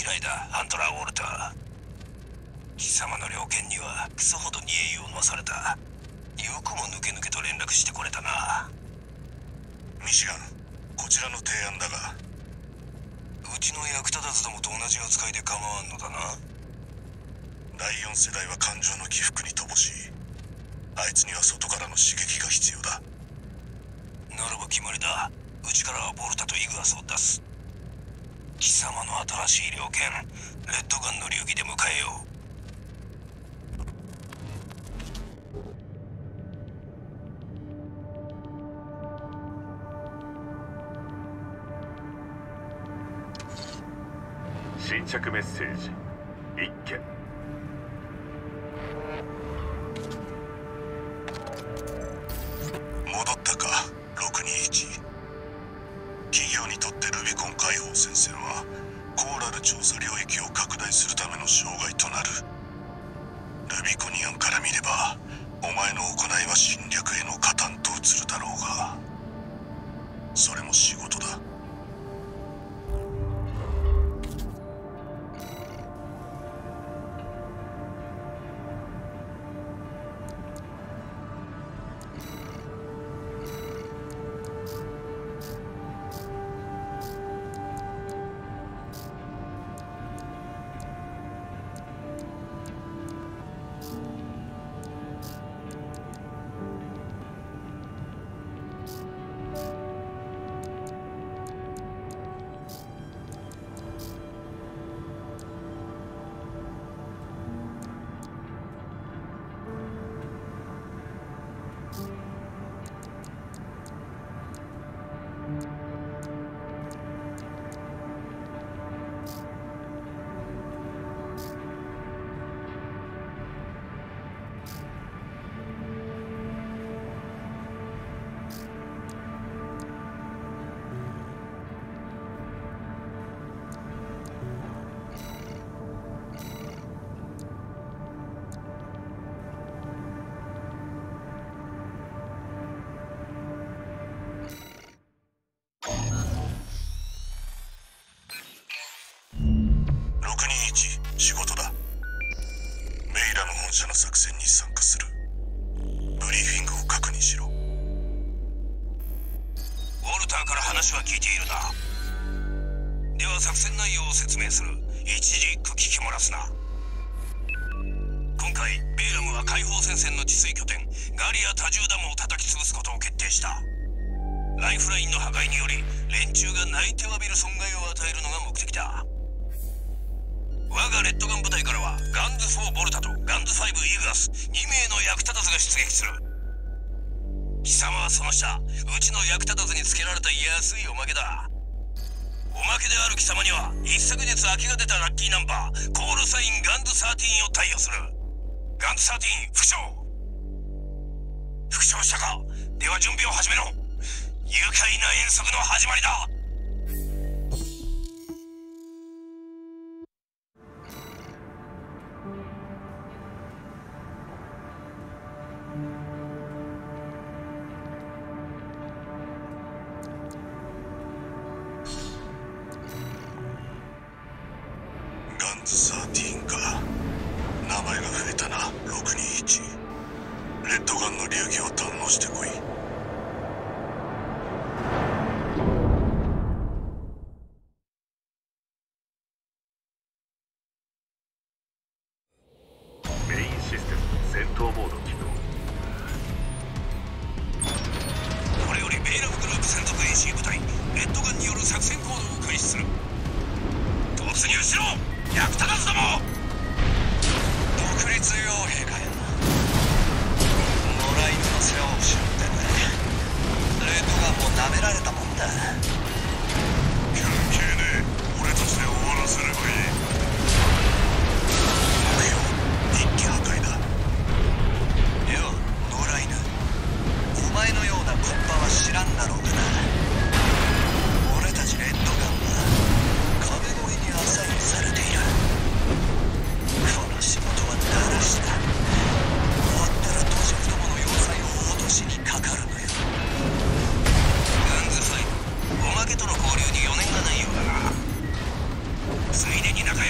嫌いだ、ハントラー・ウォルター。貴様の猟犬にはクソほど煮え湯を飲まされた。よくも抜け抜けと連絡してこれたな。 ミシガン、こちらの提案だが、 うちの役立たずどもと同じ扱いで構わんのだな。 第4世代は感情の起伏に乏しい。あいつには外からの刺激が必要だ。 ならば決まりだ。うちからはボルタとイグアスを出す。貴様の新しい猟犬、レッドガンの流儀で迎えよう。 新着メッセージ1件。 戻ったか、621。企業にとってルビコン解放戦線はコーラル調査領域を拡大するための障害となる。ルビコニアンから見ればお前の行いは侵略への加担と映るだろうが、それも仕事だ。仕事だ。メイラの本社の作戦に参加する。ブリーフィングを確認しろ。 ウォルターから話は聞いているな。では作戦内容を説明する。一字一句聞き漏らすな。今回ベイラムは解放戦線の治水拠点ガリア多重ダムを叩き潰すことを決定した。ライフラインの破壊により連中が泣いて詫びる損害を与えるのが目的だ。我がレッドガン部隊からはガンズ4ボルタとガンズ5イグアス2名の役立たずが出撃する。貴様はその下、うちの役立たずにつけられた安いおまけだ。おまけである貴様には一昨日空きが出たラッキーナンバーコールサインガンズ13を貸与する。ガンズ13副長。副長したか。では準備を始めろ。愉快な遠足の始まりだ。 ガンズ13か。名前が増えたな。621。レッドガンの流儀を堪能してこい。 メインシステム戦闘モード起動。 これよりベイラムグループ専属 AC 部隊レッドガンによる作戦行動を開始する。突入しろ役立たずども。 独立傭兵かよ。野良犬の世話をしろってね。レッドガンも舐められたもんだ。 関係ねえ。俺たちで終わらせればいい。目標一気破壊だ。 よ、野良犬。お前のようなコッパは知らんだろうがな。俺たちレッドガンは壁越えにアサインされている。この仕事はだらしだ。終わったら土着どもの要塞を落としにかかるのよ。 ガンズ5おまけとの交流に余念がないようだな。ついでに仲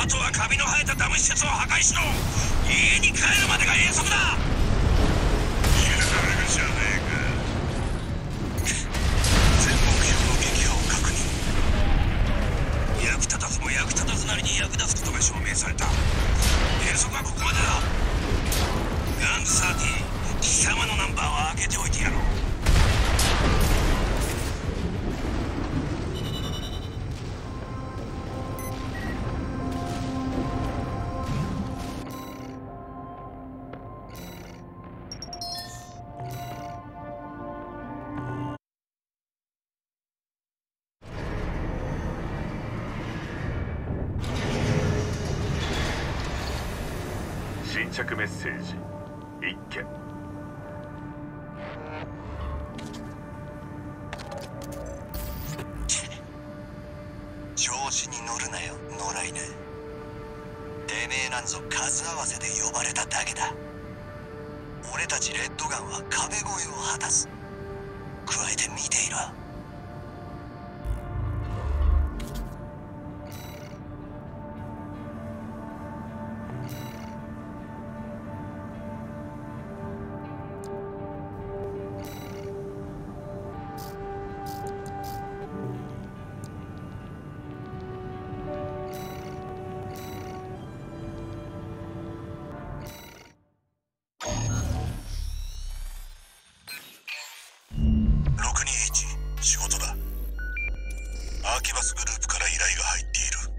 とはカビの生えたダム施設を破壊しろ。家に帰るまでが遠足だ。 やるじゃねえか。全目標の撃破を確認。 役立たずも役立たずなりに役立つことが証明された。遠足はここまでだ。ガンズ30、貴様のナンバーは開けておいてやろう。 新着メッセージ1件。 調子に乗るなよ野良犬。てめえなんぞ数合わせで呼ばれただけだ。俺たちレッドガンは壁越えを果たす。加えて見ていろ。 仕事だ。アーキバスグループから依頼が入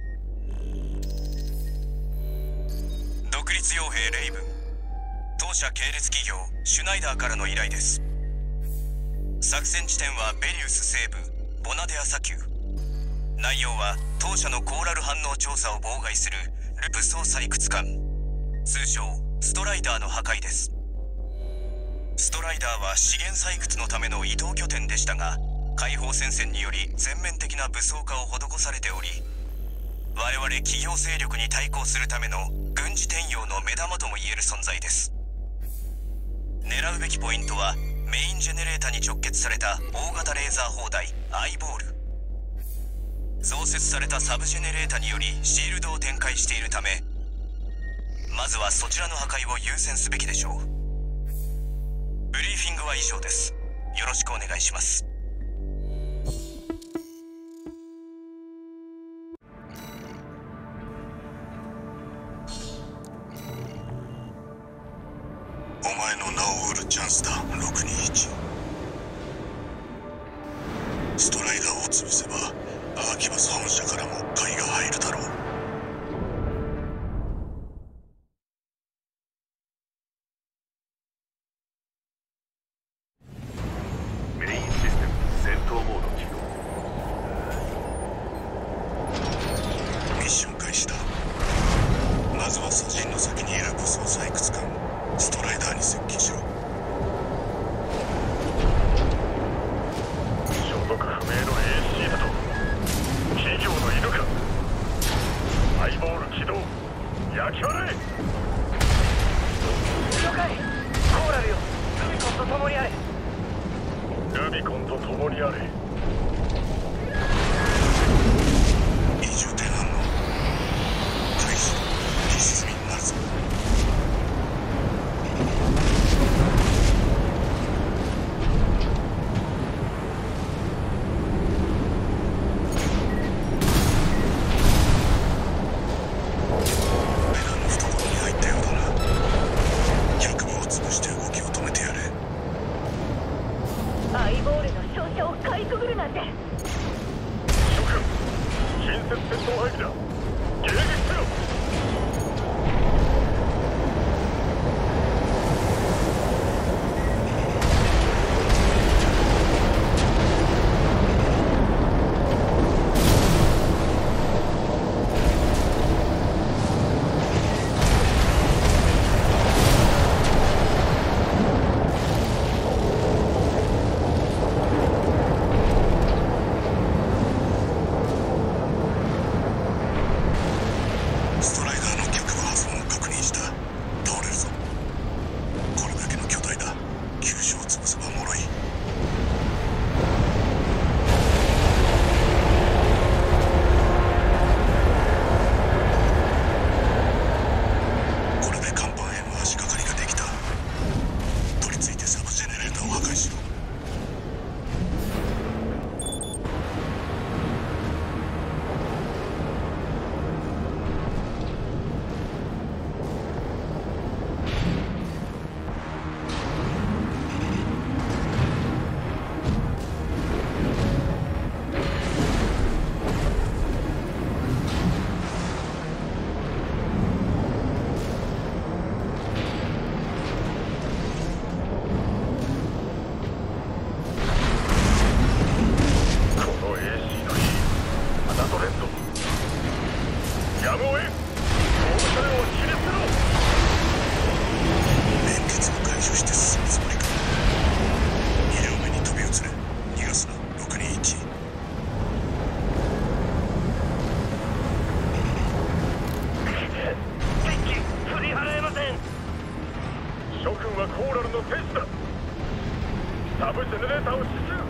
っている。 独立傭兵レイブン、当社系列企業シュナイダーからの依頼です。作戦地点はベリウス西部ボナデア砂丘。内容は当社のコーラル反応調査を妨害する武装採掘艦、通称ストライダーの破壊です。ストライダーは資源採掘のための移動拠点でしたが、解放戦線により全面的な武装化を施されており、我々企業勢力に対抗するための軍事転用の目玉ともいえる存在です。狙うべきポイントはメインジェネレータに直結された大型レーザー砲台アイボール。増設されたサブジェネレータによりシールドを展開しているため、まずはそちらの破壊を優先すべきでしょう。ブリーフィングは以上です。よろしくお願いします。 お前の名を売るチャンスだ。621。ストライダーを潰せばアーキバス本社からも買いが入るだろう。 メインシステム戦闘モード起動。 ミッション開始だ。まずは左陣の先にいる武装採掘艦ストライダーに接近しろ。 所属不明の AC だと。企業の犬か。アイボール起動。焼き払え。 了解。コーラルよ、ルビコンと共にあれ。 ルビコンと共にあれ。 異重点反応開始。必須になるぞ。ベガンの懐に入ったようだな。脚部を潰して動きを止めてやれ。 アイボールの照射をかいくぐるなんて。 諸君、 やむを得ん。放射量を切り捨てろ。 連結を解除して進むつもりか。2両目に飛び移れ。逃がすな。621。 敵機振り払えません。 諸君はコーラルの天使だ。サブジェネレーターを死守。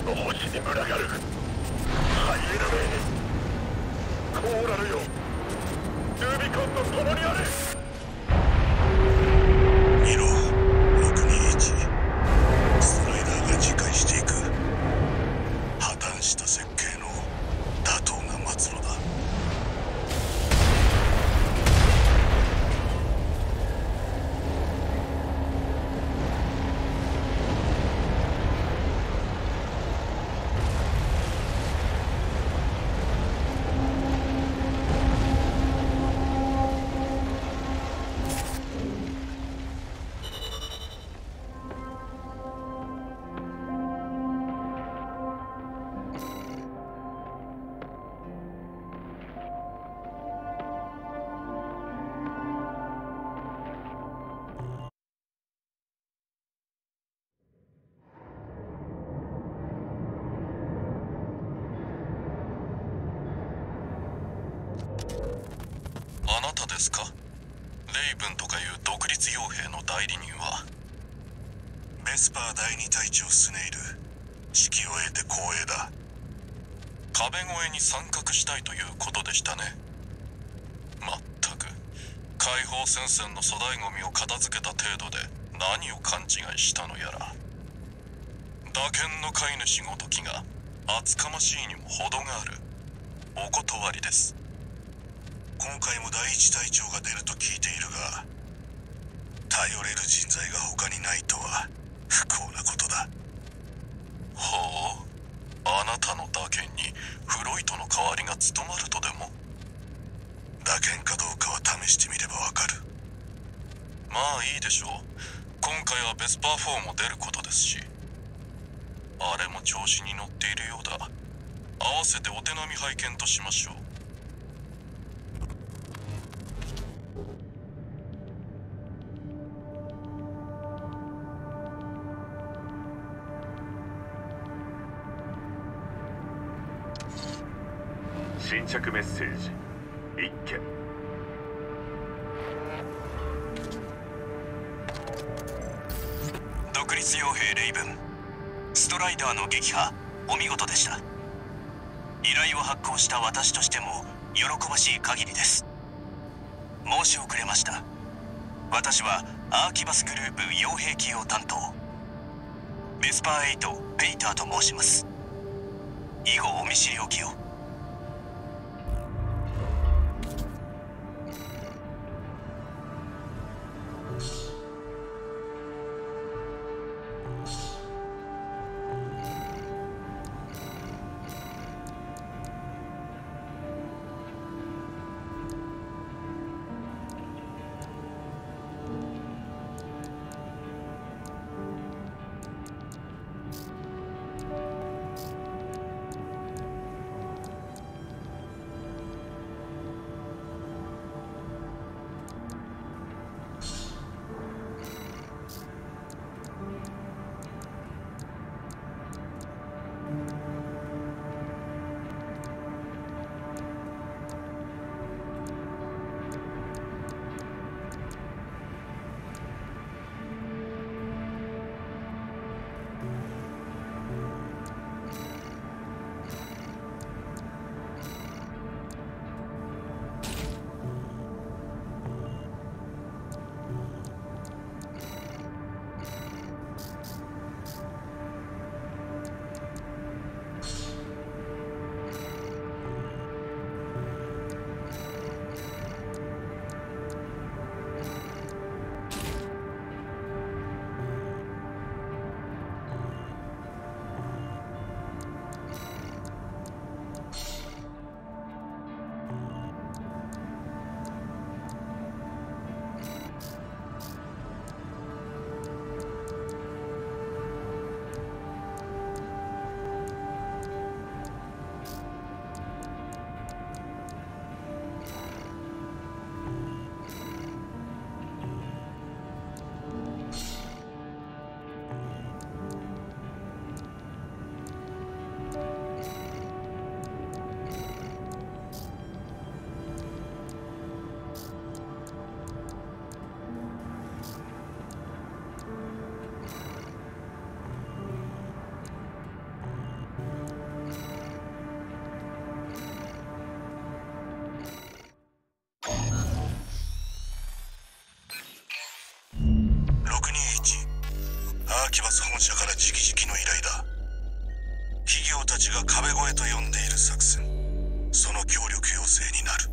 の星に群がるハイエナめ、コーラルよ、ルビコンと共にあれ。 見ろ、621。スライダーが自壊していく。破綻した設計の妥当な末路だ。あなたですか？レイブンとかいう独立傭兵の代理人は。ベスパー第二隊長スネイル、指揮を得て光栄だ。壁越えに参画したいということでしたね。まったく解放戦線の粗大ゴミを片付けた程度で何を勘違いしたのやら。打剣の飼い主ごときが厚かましいにも程がある。お断りです。今回も第一隊長が出ると聞いているが、頼れる人材が他にないとは不幸なことだ。ほう、あなたの打剣にフロイトの代わりが務まるとでも？打剣かどうかは試してみればわかる。まあいいでしょう。今回はベスパー4も出ることですし。あれも調子に乗っているようだ。合わせてお手並み拝見としましょう。 新着メッセージ1件。 独立傭兵レイブン、ストライダーの撃破お見事でした。依頼を発行した私としても喜ばしい限りです。申し遅れました。私はアーキバスグループ傭兵機用担当ベスパー8ペイターと申します。以後お見知りおきを。 キバス本社から直々の依頼だ。企業たちが壁越えと呼んでいる作戦、その協力要請になる。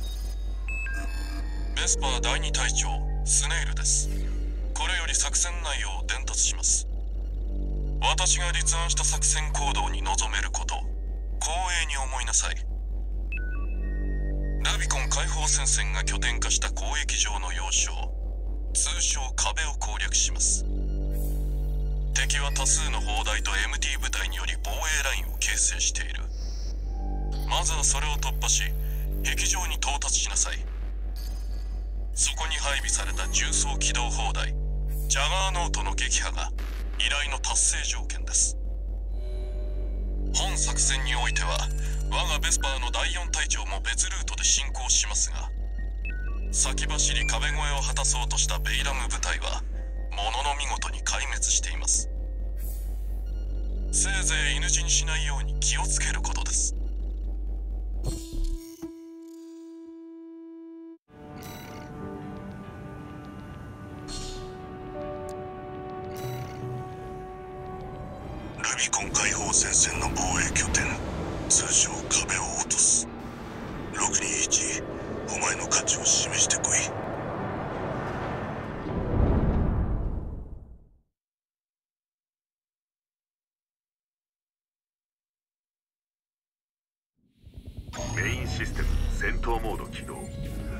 ベスパー第2隊長スネイルです。これより作戦内容を伝達します。私が立案した作戦行動に臨めること光栄に思いなさい。ルビコン解放戦線が拠点化した交易場の要衝、通称壁を攻略します。敵は多数の砲台と MT 部隊により防衛ラインを形成している。まずはそれを突破し壁上に到達しなさい。そこに配備された重装機動砲台ジャガーノートの撃破が依頼の達成条件です。本作戦においては我がベスパーの第4隊長も別ルートで進行しますが、先走り壁越えを果たそうとしたベイラム部隊はものの見事に壊滅しています。せいぜい犬死にしないように気をつけることです。 ルビコン解放戦線の防衛拠点、通称壁を落とす。621、お前の価値を示してこい。 メインシステム戦闘モード起動。 ミ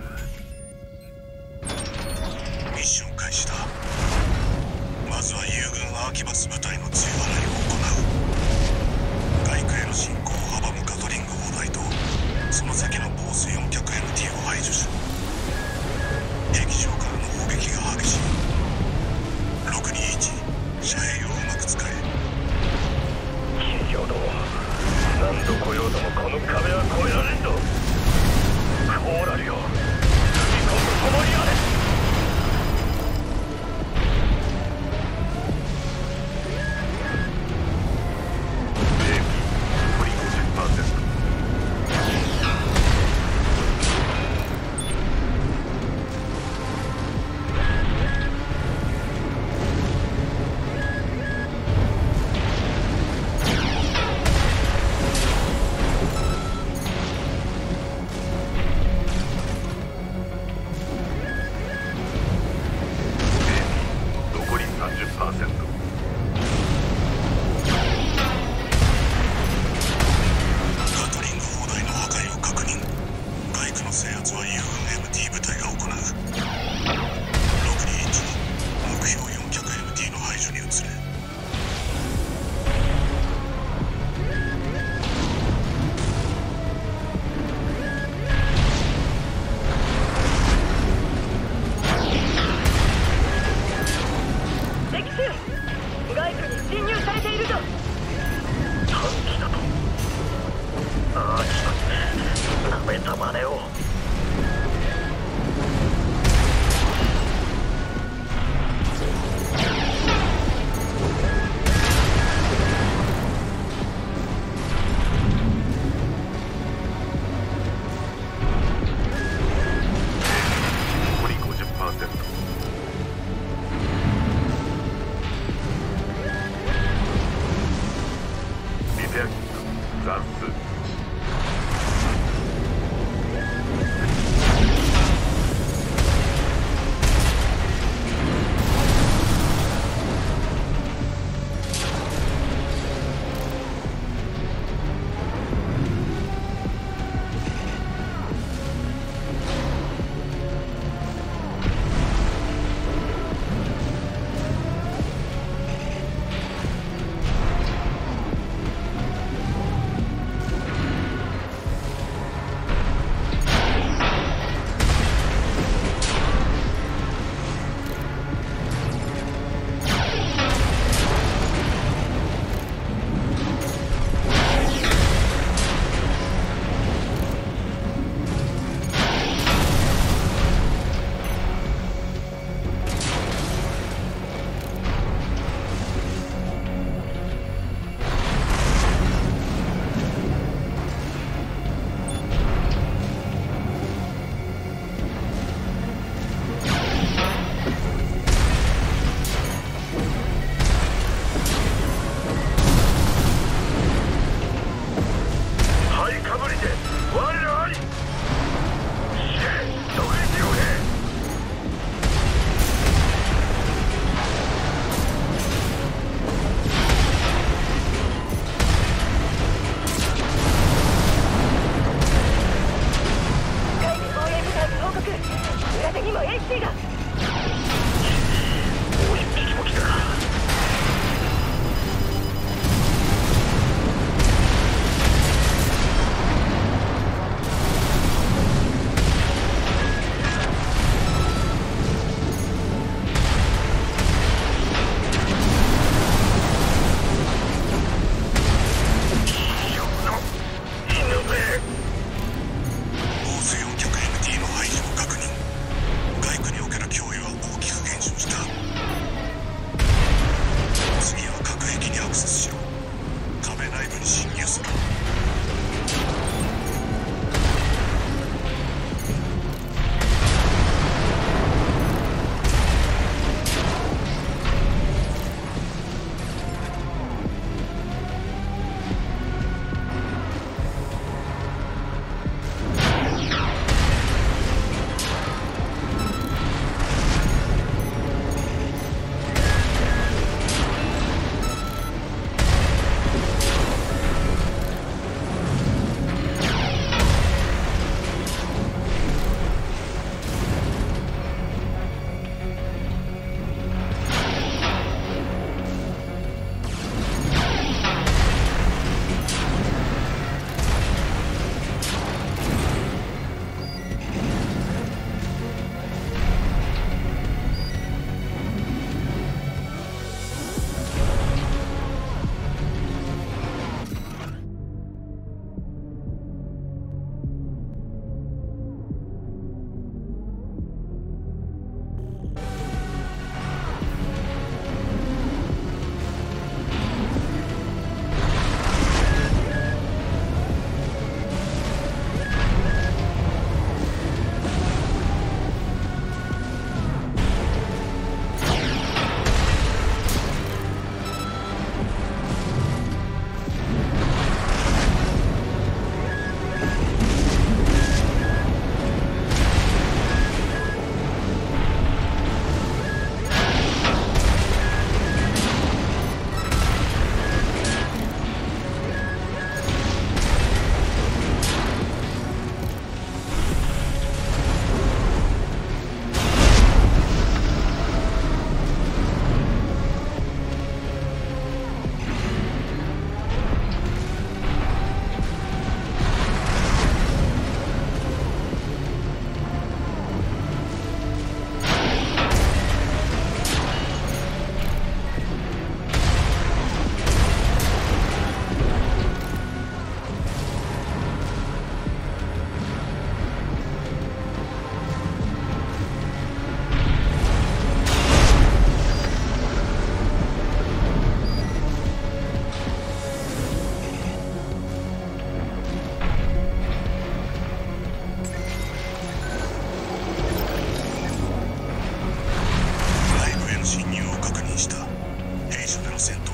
ッション開始だ。まずは友軍アーキバス部隊の強払いを行う。外区への侵攻を阻むガトリング砲台とその先のボース4脚 MT を排除し、壁上からの砲撃が激しい。621、遮蔽をうまく使え。 企業ども、何度来ようともこの壁は越えられんぞ。コーラルよ、ルビコンと共にあれ。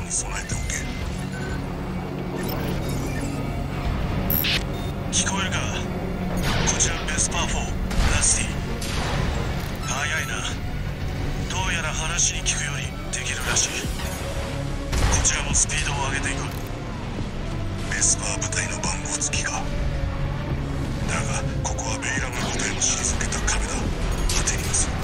に備えておけ。 聞こえるか。こちらベスパー4ラスティ。早いな。どうやら話に聞くよりできるらしい。こちらもスピードを上げていく。 ベスパー部隊の番号付きか。だがここはベイラム部隊の退けた壁だ。当てにはする。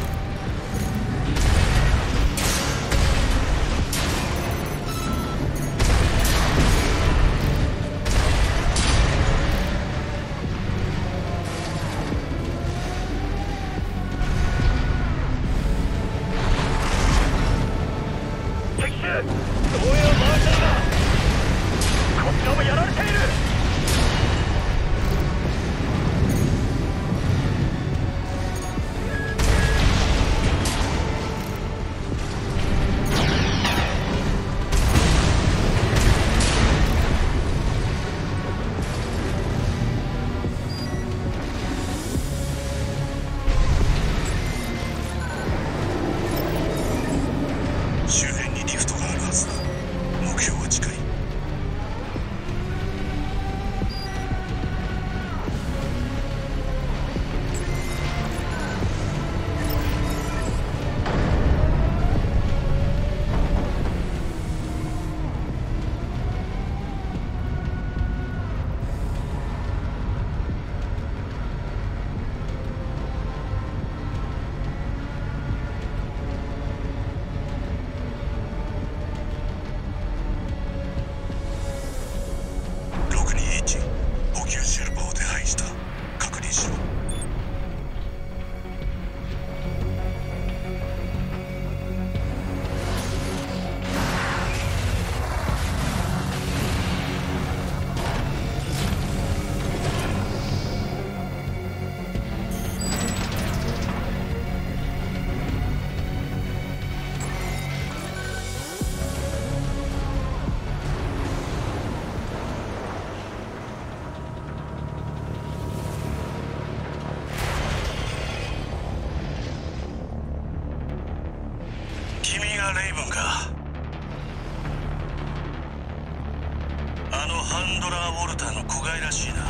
周辺にリフトがあるはずだ。目標は近い。補給シェルパを手配した。確認しろ。 レイブンか。あのハンドラー・ウォルターの子飼いらしいな。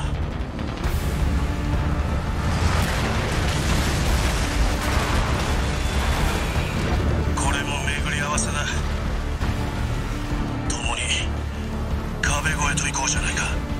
これも巡り合わせだ。共に壁越えと行こうじゃないか。